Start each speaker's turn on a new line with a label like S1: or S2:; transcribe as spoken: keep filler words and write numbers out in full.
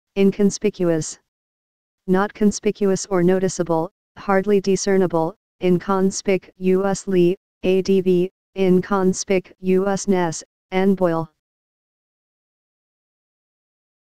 S1: Inconspicuous. Not conspicuous or noticeable, hardly discernible, inconspicuously, adv, inconspicuousness, and boil.